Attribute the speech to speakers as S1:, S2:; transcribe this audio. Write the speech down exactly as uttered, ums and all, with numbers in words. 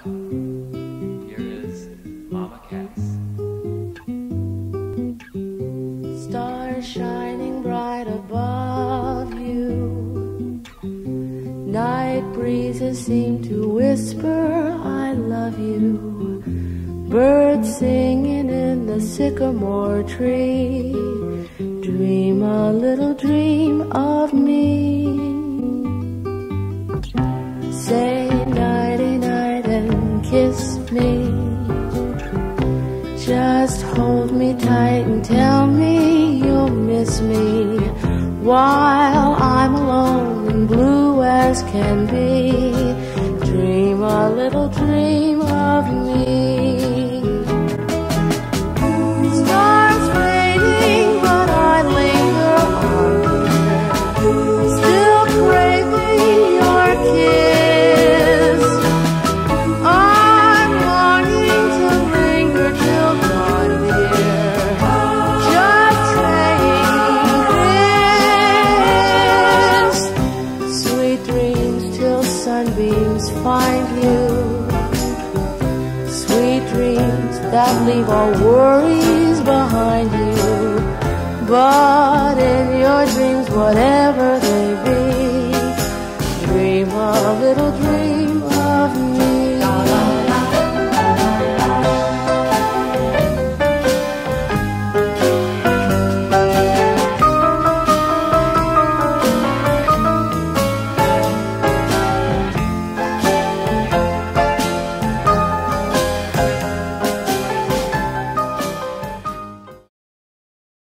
S1: Here is Mama Cass.
S2: Stars shining bright above you, night breezes seem to whisper I love you, birds singing in the sycamore tree, dream a little dream of me. Say nighty-night and kiss me, just hold me tight and tell me you'll miss me, while I'm alone and blue as can be, dream a little dream of me. Stars fading, but I linger on here, still craving your kiss. I'm longing to linger till dawn, dear, just saying this. Sweet dreams till sunbeams find you, sweet dreams that leave all worries behind you. But in your dreams, whatever